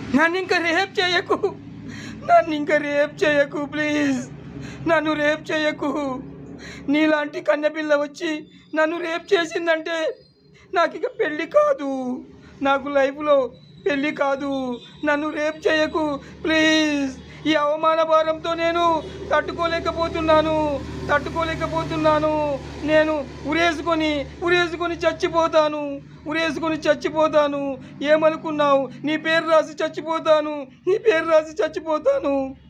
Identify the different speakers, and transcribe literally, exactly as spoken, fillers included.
Speaker 1: నన్ను ఇంకా రేప్ చేయకు, నన్ను ఇంకా రేప్ చేయకు ప్లీజ్, నన్ను రేప్ చేయకు. నీలాంటి కన్నెపిల్ల వచ్చి నన్ను రేప్ చేసిందంటే నాకు ఇక పెళ్ళి కాదు, నాకు లైఫ్లో పెళ్ళి కాదు. నన్ను రేప్ చేయకు ప్లీజ్. ఈ అవమాన భారంతో నేను తట్టుకోలేకపోతున్నాను తట్టుకోలేకపోతున్నాను నేను ఉరేసుకొని ఉరేసుకొని చచ్చిపోతాను ఉరేసుకొని చచ్చిపోతాను ఏమనుకున్నావు? నీ పేరు రాసి చచ్చిపోతాను నీ పేరు రాసి చచ్చిపోతాను